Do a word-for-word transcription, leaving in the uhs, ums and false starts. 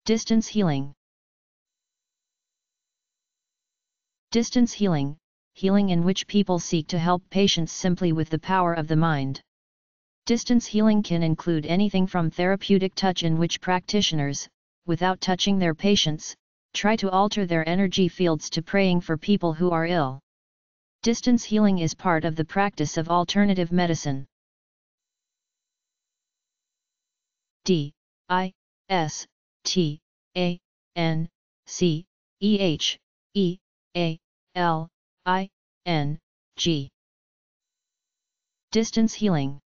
Distance healing. Distance healing, healing in which people seek to help patients simply with the power of the mind. Distance healing can include anything from therapeutic touch, in which practitioners, without touching their patients, try to alter their energy fields, to praying for people who are ill. Distance healing is part of the practice of alternative medicine. D I S T A N C E H E A L I N G. Distance healing.